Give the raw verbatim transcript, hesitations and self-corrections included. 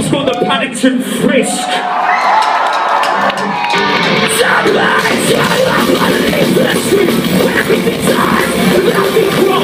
It's called the Paddington Frisk. Somebody tell me I'm gonna leave the street where everything dies without me.